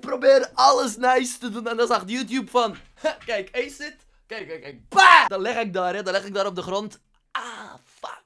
probeer alles nice te doen en dan zegt YouTube van... Kijk, ace it. Kijk. Bah! Dan leg ik daar, hè. Dan leg ik daar op de grond. Ah, fuck.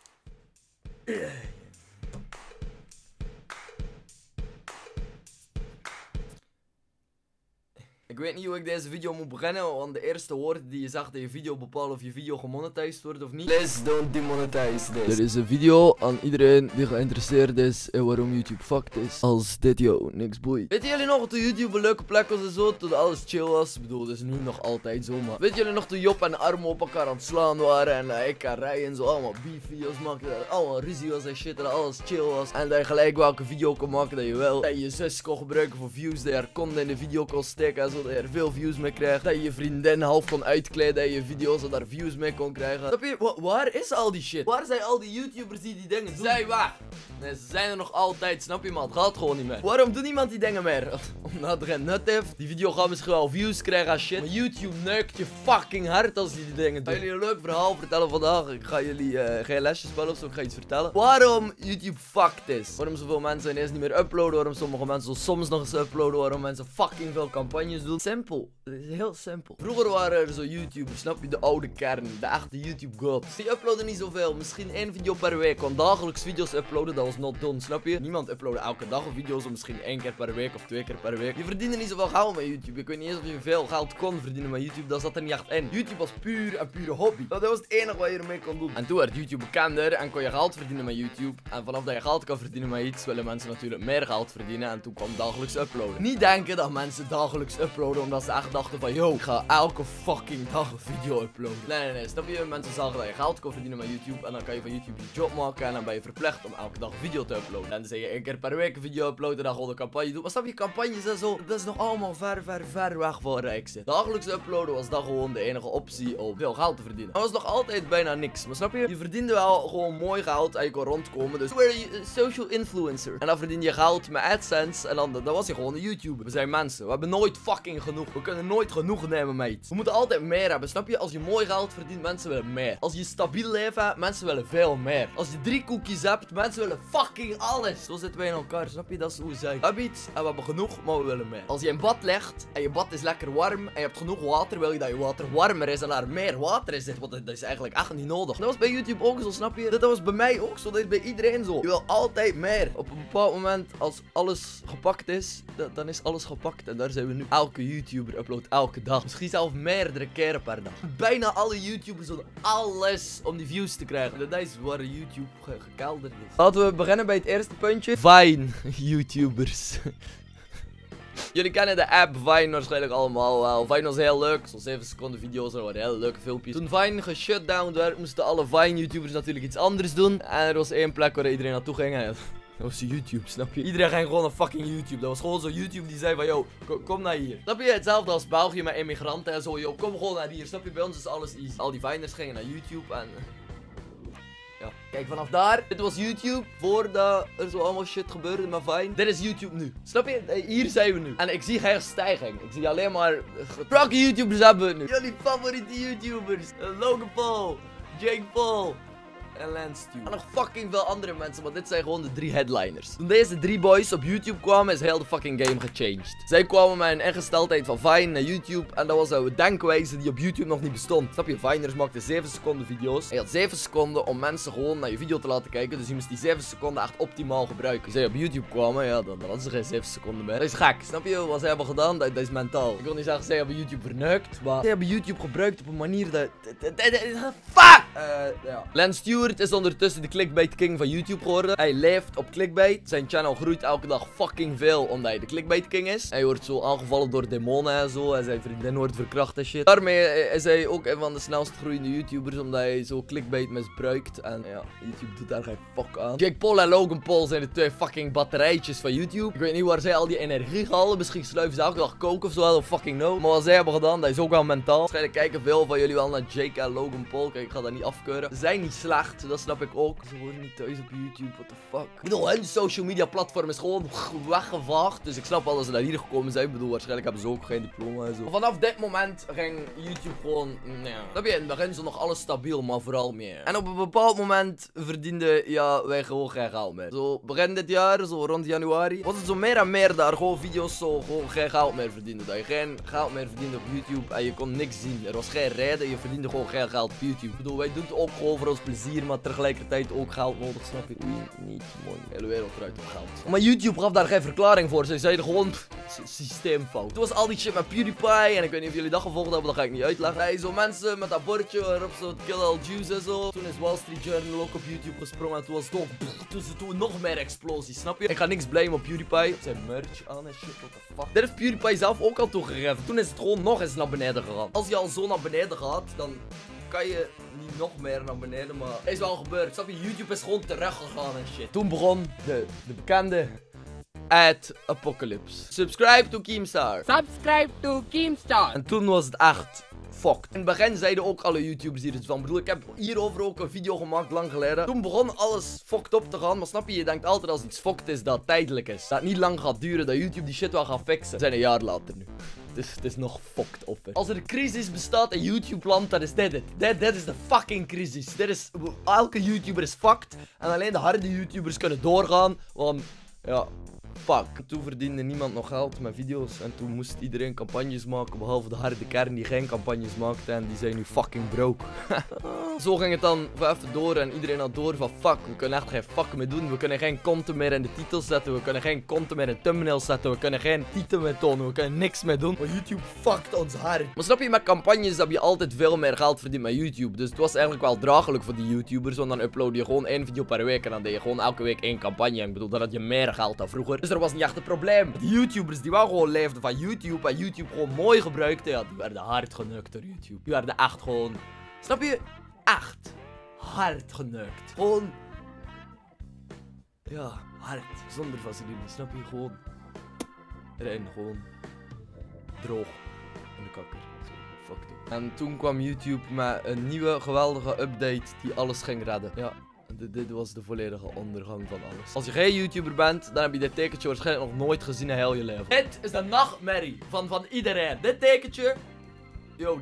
Ik weet niet hoe ik deze video moet beginnen, want de eerste woorden die je zegt in je video bepalen of je video gemonetized wordt of niet. Please don't demonetize this. Er is een video aan iedereen die geïnteresseerd is in waarom YouTube fucked is. Als dit jou niks boeit. Weten jullie nog toen YouTube een leuke plek was en zo, toen alles chill was? Ik bedoel, dat is nu nog altijd zo, maar... Weet jullie nog toen Job en Armo op elkaar aan het slaan waren en ik en Rij en zo allemaal beef-video's maakten, dat allemaal ruzie was en shit, en dat alles chill was. En dat je gelijk welke video kon maken dat je wil. Dat je je zus kon gebruiken voor views, dat je haar content in de video kon steken en zo. Dat je er veel views mee krijgt. Dat je je vriendin half kon uitkleden. Dat je je video's dat daar views mee kon krijgen. Snap je? Waar is al die shit? Waar zijn al die YouTubers die dingen doen? Zij waar? Nee, ze zijn er nog altijd. Snap je, man? Het gaat gewoon niet meer. Waarom doet niemand die dingen meer? Omdat er geen nut heeft. Die video gaat misschien wel views krijgen als shit. Maar YouTube neukt je fucking hard als die dingen doen. Ik ga jullie een leuk verhaal vertellen vandaag. Ik ga jullie geen lesjes spelen of zo. Ik ga iets vertellen. Waarom YouTube fucked is. Waarom zoveel mensen ineens niet meer uploaden. Waarom sommige mensen soms nog eens uploaden. Waarom mensen fucking veel campagnes doen. Simpel. Het is heel simpel. Vroeger waren er zo YouTubers, snap je? De oude kern. De echte YouTube gods. Die uploaden niet zoveel. Misschien 1 video per week. Want dagelijks video's uploaden, dat was not done, snap je? Niemand uploadde elke dag video's. Of misschien 1 keer per week of 2 keer per week. Je verdiende niet zoveel geld met YouTube. Ik weet niet eens of je veel geld kon verdienen met YouTube. Dat zat er niet echt in. YouTube was puur en pure hobby. Dat was het enige wat je ermee kon doen. En toen werd YouTube bekender en kon je geld verdienen met YouTube. En vanaf dat je geld kan verdienen met iets, willen mensen natuurlijk meer geld verdienen. En toen kwam dagelijks uploaden. Niet denken dat mensen dagelijks uploaden omdat ze echt dachten van, yo, ik ga elke fucking dag een video uploaden. Nee. Snap je? Mensen zagen dat je geld kon verdienen met YouTube. En dan kan je van YouTube je job maken. En dan ben je verplicht om elke dag een video te uploaden. En dan zeg je 1 keer per week een video uploaden. En dan gewoon een campagne doen. Maar snap je, campagnes en zo, dat is nog allemaal ver weg van rijk zit. Dagelijks uploaden was dan gewoon de enige optie om veel geld te verdienen. Dat was nog altijd bijna niks. Maar snap je? Je verdiende wel gewoon mooi geld en je kon rondkomen. Dus were je social influencer. En dan verdiende je geld met AdSense. En dan was je gewoon een YouTuber. We zijn mensen. We hebben nooit fucking genoeg. We kunnen nooit genoeg nemen met iets. We moeten altijd meer hebben. Snap je? Als je mooi geld verdient, mensen willen meer. Als je een stabiel leven hebt, mensen willen veel meer. Als je 3 cookies hebt, mensen willen fucking alles. Zo zitten wij in elkaar. Snap je? Dat is hoe we zijn. We hebben iets en we hebben genoeg, maar we willen meer. Als je in bad legt en je bad is lekker warm en je hebt genoeg water, wil je dat je water warmer is en daar meer water is. Want dat is eigenlijk echt niet nodig. Dat was bij YouTube ook zo, snap je? Dat was bij mij ook zo. Dat is bij iedereen zo. Je wil altijd meer. Op een bepaald moment, als alles gepakt is, dan is alles gepakt. En daar zijn we nu. Elke YouTuber uploadt elke dag. Misschien zelfs meerdere keren per dag. Bijna alle YouTubers doen alles om die views te krijgen. Dat is waar YouTube gekelderd is. Laten we beginnen bij het eerste puntje. Vine YouTubers. Jullie kennen de app Vine waarschijnlijk allemaal wel. Vine was heel leuk. Zo'n 7 seconden video's. Dat waren hele leuke filmpjes. Toen Vine geshutdowned werd, moesten alle Vine YouTubers natuurlijk iets anders doen. En er was 1 plek waar iedereen naartoe ging. En dat was YouTube, snap je? Iedereen ging gewoon naar fucking YouTube. Dat was gewoon zo YouTube die zei van, yo, kom naar hier. Snap je? Hetzelfde als België met immigranten en zo. Yo, kom gewoon naar hier. Snap je? Bij ons is alles easy. Al die Viners gingen naar YouTube en... ja. Kijk, vanaf daar, dit was YouTube, voordat er zo allemaal shit gebeurde met Vine. Dit is YouTube nu. Snap je? Hier zijn we nu. En ik zie geen stijging. Ik zie alleen maar... Strakke YouTubers hebben we nu. Jullie favoriete YouTubers. Logan Paul, Jake Paul en Lance Stu. En nog fucking veel andere mensen, maar dit zijn gewoon de 3 headliners. Toen deze 3 boys op YouTube kwamen, is heel de fucking game gechanged. Zij kwamen met een ingesteldheid van Vine naar YouTube. En dat was een denkwijze die op YouTube nog niet bestond. Snap je? Viners maakten 7 seconden video's. En je had 7 seconden om mensen gewoon naar je video te laten kijken. Dus je moest die 7 seconden echt optimaal gebruiken. Zij op YouTube kwamen, ja, dan hadden ze geen 7 seconden meer. Dat is gek. Snap je? Wat zij hebben gedaan, dat is mentaal. Ik wil niet zeggen, zij hebben YouTube verneukt. Maar zij hebben YouTube gebruikt op een manier dat... fuck! Ja. Lance Stewart is ondertussen de clickbait king van YouTube geworden. Hij leeft op clickbait. Zijn channel groeit elke dag fucking veel omdat hij de clickbait king is. Hij wordt zo aangevallen door demonen en zo. En zijn vriendin wordt verkracht en shit. Daarmee is hij ook een van de snelst groeiende YouTubers omdat hij zo clickbait misbruikt. En ja, YouTube doet daar geen fuck aan. Jake Paul en Logan Paul zijn de 2 fucking batterijtjes van YouTube. Ik weet niet waar zij al die energie halen. Misschien sluiven ze elke dag koken of zo. I don't fucking know. Maar wat zij hebben gedaan, dat is ook wel mentaal. Waarschijnlijk kijken veel van jullie wel naar Jake en Logan Paul. Kijk, ik ga dat niet afkeuren. Ze zijn niet slecht. slecht, dat snap ik ook. Ze horen niet thuis op YouTube, what the fuck. Ik bedoel, hun social media platform is gewoon weggevaagd. Dus ik snap wel dat ze naar hier gekomen zijn. Ik bedoel, waarschijnlijk hebben ze ook geen diploma en zo. Vanaf dit moment ging YouTube gewoon, nee. Dat in het begin zo nog alles stabiel, maar vooral meer. En op een bepaald moment verdienden, ja, wij gewoon geen geld meer. Zo begin dit jaar, zo rond januari, was het zo meer en meer daar gewoon video's zo gewoon geen geld meer verdienden. Dat je geen geld meer verdiende op YouTube en je kon niks zien. Er was geen rijden, je verdiende gewoon geen geld op YouTube. Ik bedoel, wij doen het ook gewoon voor ons plezier, maar tegelijkertijd ook geld nodig, snap je? Oei, niet mooi. De hele wereld eruit op geld. Maar YouTube gaf daar geen verklaring voor. Ze zeiden gewoon, systeemfout. Toen was al die shit met PewDiePie en ik weet niet of jullie dat gevolgd hebben, dat ga ik niet uitleggen. Nee, zo mensen met dat bordje waarop zo kill all Jews en zo. Toen is Wall Street Journal ook op YouTube gesprongen en toen was het ook, toen nog meer explosies, snap je? Ik ga niks blamen op PewDiePie. Zijn merch aan en shit, what the fuck. Dit heeft PewDiePie zelf ook al toegegeven. Toen is het gewoon nog eens naar beneden gegaan. Als je al zo naar beneden gaat, dan kan je niet nog meer naar beneden, maar is wel gebeurd. Snap je? YouTube is gewoon teruggegaan en shit. Toen begon de bekende Ad Apocalypse. Subscribe to Keemstar. Subscribe to Keemstar. En toen was het echt fucked. In het begin zeiden ook alle YouTubers hier iets van. Ik bedoel, ik heb hierover ook een video gemaakt lang geleden. Toen begon alles fucked op te gaan. Maar snap je, je denkt altijd als iets fucked is dat het tijdelijk is. Dat het niet lang gaat duren, dat YouTube die shit wel gaat fixen. We zijn een jaar later nu. Dus het is nog fucked op. Hè. Als er een crisis bestaat in YouTube-land, dan is dit het. Dit is de fucking crisis. Dit is, elke YouTuber is fucked. En alleen de harde YouTubers kunnen doorgaan. Want, ja, fuck. Toen verdiende niemand nog geld met video's. En toen moest iedereen campagnes maken. Behalve de harde kern die geen campagnes maakte. En die zijn nu fucking broke. Zo ging het dan even door. En iedereen had door van fuck. We kunnen echt geen fuck meer doen. We kunnen geen content meer in de titel zetten. We kunnen geen content meer in thumbnails zetten. We kunnen geen titel meer tonen. We kunnen niks meer doen. Maar YouTube fuckt ons hard. Maar snap je, met campagnes heb je altijd veel meer geld verdiend met YouTube. Dus het was eigenlijk wel draaglijk voor die YouTubers. Want dan upload je gewoon 1 video per week. En dan deed je gewoon elke week 1 campagne. En ik bedoel, dan had je meer geld dan vroeger. Dus er was niet echt een probleem. Die YouTubers die wel gewoon leefden van YouTube en YouTube gewoon mooi gebruikten, ja, die werden hard geneukt door YouTube. Die werden echt gewoon, snap je? Echt hard geneukt. Gewoon, ja, hard. Zonder vaseline, snap je? Gewoon erin, gewoon droog in de kakker. Zo, fucked up. En toen kwam YouTube met een nieuwe geweldige update die alles ging redden. Ja. Dit was de volledige ondergang van alles. Als je geen YouTuber bent, dan heb je dit tekentje waarschijnlijk nog nooit gezien in heel je leven. Dit is de nachtmerrie van iedereen. Dit tekentje, yo,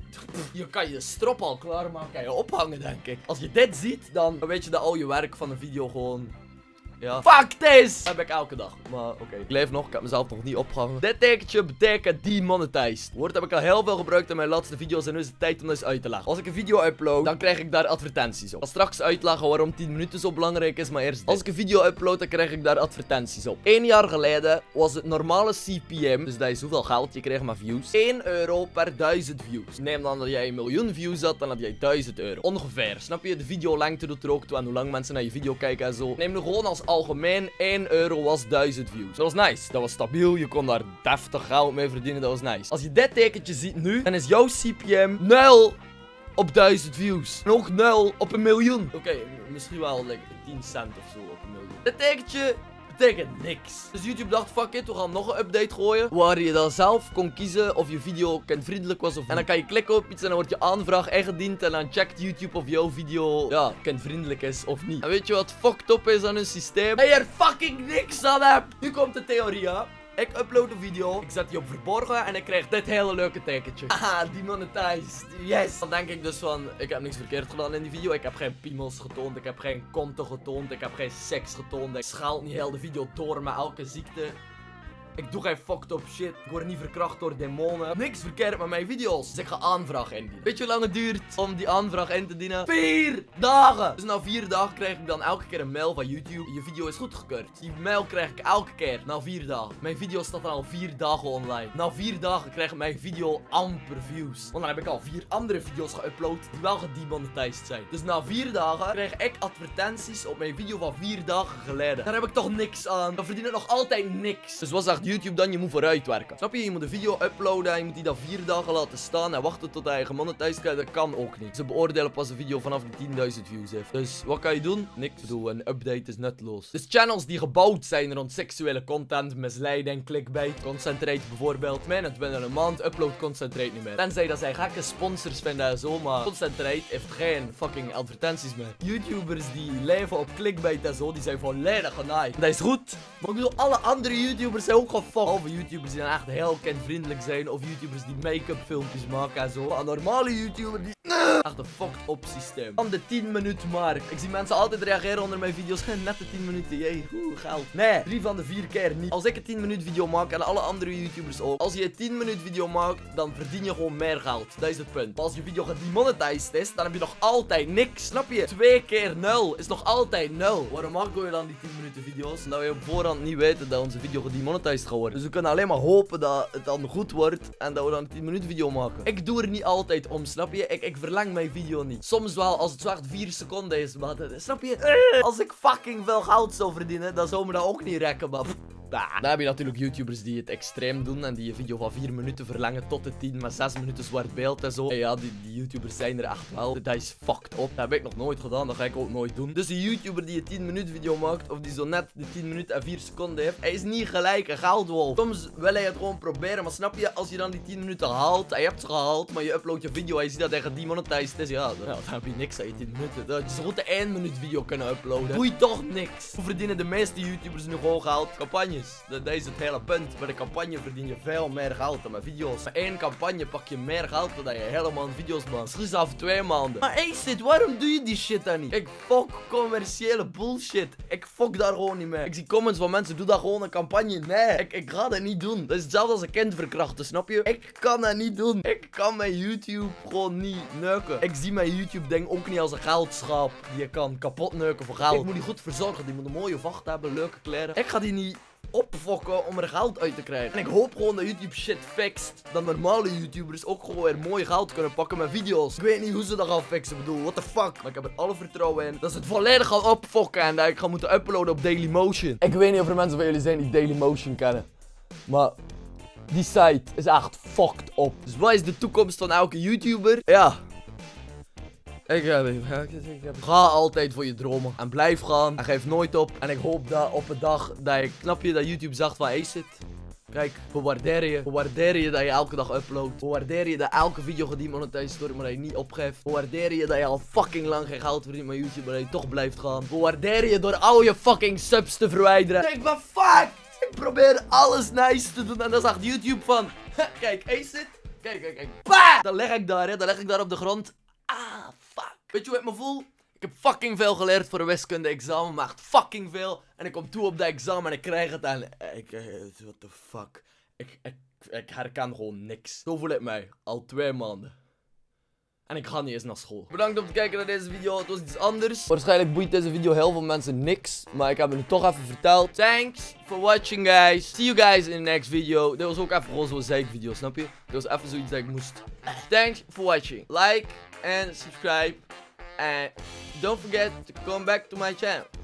je kan je strop al klaarmaken en je ophangen, denk ik. Als je dit ziet, dan weet je dat al je werk van een video gewoon, ja, fuck this! Dat heb ik elke dag. Maar oké. Ik leef nog, ik heb mezelf nog niet opgehangen. Dit tekentje betekent demonetized. Woord heb ik al heel veel gebruikt in mijn laatste video's en nu is het tijd om dat eens uit te leggen. Als ik een video upload, dan krijg ik daar advertenties op. Ik zal straks uitleggen waarom 10 minuten zo belangrijk is, maar eerst dit. Als ik een video upload, dan krijg ik daar advertenties op. 1 jaar geleden was het normale CPM, dus dat is hoeveel geld je kreeg met views, 1 euro per 1000 views. Neem dan dat jij 1 miljoen views had, dan had jij 1000 euro. Ongeveer. Snap je? De videolengte doet er ook toe en hoe lang mensen naar je video kijken en zo. Neem nu gewoon als algemeen 1 euro was 1000 views. Dat was nice. Dat was stabiel. Je kon daar deftig geld mee verdienen. Dat was nice. Als je dit tekentje ziet nu, dan is jouw CPM 0 op 1000 views. En ook 0 op 1 miljoen. Oké, misschien wel like 10 cent of zo op 1 miljoen. Dit tekentje betekent niks. Dus YouTube dacht, fuck it, we gaan nog een update gooien. Waar je dan zelf kon kiezen of je video kindvriendelijk was of niet. En dan kan je klikken op iets en dan wordt je aanvraag ingediend. En dan checkt YouTube of jouw video, ja, kindvriendelijk is of niet. En weet je wat fucked up is aan hun systeem? Dat je er fucking niks aan hebt. Nu komt de theorie, ja. Ik upload een video, ik zet die op verborgen en ik krijg dit hele leuke tekentje. Haha, demonetized. Yes. Dan denk ik dus van, ik heb niks verkeerd gedaan in die video. Ik heb geen piemels getoond, ik heb geen konten getoond, ik heb geen seks getoond. Ik schaal niet heel de video door met elke ziekte. Ik doe geen fucked up shit. Ik word niet verkracht door demonen. Niks verkeerd met mijn video's. Dus ik ga aanvraag indienen. Weet je hoe lang het duurt om die aanvraag in te dienen? 4 dagen! Dus na 4 dagen krijg ik dan elke keer een mail van YouTube. Je video is goedgekeurd. Die mail krijg ik elke keer na 4 dagen. Mijn video staat al 4 dagen online. Na 4 dagen krijg ik mijn video amper views. Want dan heb ik al 4 andere video's geüpload die wel gedemonetized zijn. Dus na 4 dagen krijg ik advertenties op mijn video van 4 dagen geleden. Daar heb ik toch niks aan. Dan verdien ik nog altijd niks. Dus was echt zegt YouTube dan, je moet vooruit werken. Snap je? Je moet een video uploaden en je moet die dan 4 dagen laten staan en wachten tot hij gemonetized krijgt. Dat kan ook niet. Ze beoordelen pas een video vanaf die 10.000 views heeft. Dus wat kan je doen? Niks. Ik bedoel, een update is nutteloos. Dus channels die gebouwd zijn rond seksuele content, misleiding, clickbait, Concentrate bijvoorbeeld. Man, binnen een maand upload Concentrate niet meer. Tenzij dat zij gekke sponsors vinden en zo, maar Concentrate heeft geen fucking advertenties meer. YouTubers die leven op clickbait en zo, die zijn volledig genaaid. Dat is goed. Maar ik bedoel, alle andere YouTubers zijn ook gefucked. Behalve YouTubers die dan echt heel kindvriendelijk zijn. Of YouTubers die make-up filmpjes maken en zo. Maar een normale YouTuber die... Echt een fucked up systeem. Dan de 10 minuten mark. Ik zie mensen altijd reageren onder mijn video's. Net de 10 minuten, jee, geld. Nee, 3 van de 4 keer niet. Als ik een 10 minuten video maak en alle andere YouTubers ook. Als je een 10 minuten video maakt, dan verdien je gewoon meer geld. Dat is het punt. Maar als je video gedemonetized is, dan heb je nog altijd niks. Snap je? 2 keer 0 is nog altijd 0. Waarom maken we dan die 10 minuten video's? Omdat we op voorhand niet weten dat onze video gedemonetized gaat worden. Dus we kunnen alleen maar hopen dat het dan goed wordt en dat we dan een 10 minuten video maken. Ik doe er niet altijd om, snap je? Ik verlang mijn video niet. Soms wel, als het zo echt 4 seconden is, maar snap je? Als ik fucking veel geld zou verdienen, dan zou me dat ook niet rekken, maar... Dan heb je natuurlijk YouTubers die het extreem doen en die je video van 4 minuten verlengen tot de 10 met 6 minuten zwart beeld en zo. En ja, die YouTubers zijn er echt wel. Dat is fucked up. Dat heb ik nog nooit gedaan, dat ga ik ook nooit doen. Dus die YouTuber die een 10 minuten video maakt, of die zo net de 10 minuten en 4 seconden heeft, hij is niet gelijk een geldwolf. Soms wil hij het gewoon proberen, maar snap je, als je dan die 10 minuten haalt, en je hebt ze gehaald, maar je uploadt je video en je ziet dat hij gedemonetized is, ja, dan heb je niks aan je 10 minuten. Dat je zo de 1 minuut video kunnen uploaden. Doe je toch niks. Hoe verdienen de meeste YouTubers nu gewoon geld? Campagnes. Dat is het hele punt. Met een campagne verdien je veel meer geld dan met video's. Met 1 campagne pak je meer geld dan je helemaal video's maakt. Misschien af 2 maanden. Maar Acid, waarom doe je die shit dan niet? Ik fuck commerciële bullshit. Ik fuck daar gewoon niet mee. Ik zie comments van mensen, doe dat gewoon een campagne. Nee, ik ga dat niet doen. Dat is hetzelfde als een kind verkrachten, snap je? Ik kan dat niet doen. Ik kan mijn YouTube gewoon niet neuken. Ik zie mijn YouTube ding ook niet als een geldschaap die je kan kapot neuken voor geld. Ik moet die goed verzorgen. Die moet een mooie vacht hebben, leuke kleren. Ik ga die niet opfokken om er geld uit te krijgen. En ik hoop gewoon dat YouTube shit fixt. Dat normale YouTubers ook gewoon weer mooi geld kunnen pakken met video's. Ik weet niet hoe ze dat gaan fixen. Ik bedoel, what the fuck. Maar ik heb er alle vertrouwen in dat ze het volledig gaan opfokken. En dat ik ga moeten uploaden op Dailymotion. Ik weet niet of er mensen van jullie zijn die Dailymotion kennen. Maar die site is echt fucked up. Dus wat is de toekomst van elke YouTuber? Ja. Ga altijd voor je dromen. En blijf gaan. En geef nooit op. En ik hoop dat op een dag dat ik... Snap je dat YouTube zegt van Acid? Kijk, we waarderen je. We waarderen je dat je elke dag uploadt. We waarderen je dat elke video gedemonetized wordt, maar dat je niet opgeeft. We waarderen je dat je al fucking lang geen geld verdient met YouTube, maar dat je toch blijft gaan. We waarderen je door al je fucking subs te verwijderen. Ik ben fucked. Ik probeer alles nice te doen en dan zegt YouTube van... Kijk, Acid. Kijk. Bah! Dan leg ik daar, hè. Dan leg ik daar op de grond. Ah, fuck. Weet je hoe ik me voel? Ik heb fucking veel geleerd voor een wiskunde-examen, maar echt fucking veel. En ik kom toe op dat examen en ik krijg het en what the fuck. Ik herken gewoon niks. Zo voel ik mij. Al 2 maanden. En ik ga niet eens naar school. Bedankt om te kijken naar deze video. Het was iets anders. Waarschijnlijk boeit deze video heel veel mensen niks. Maar ik heb het nu toch even verteld. Thanks for watching, guys. See you guys in the next video. Dit was ook even gewoon zo'n zeikvideo, snap je? Dit was even zoiets dat ik moest. Thanks for watching. Like and subscribe. And don't forget to come back to my channel.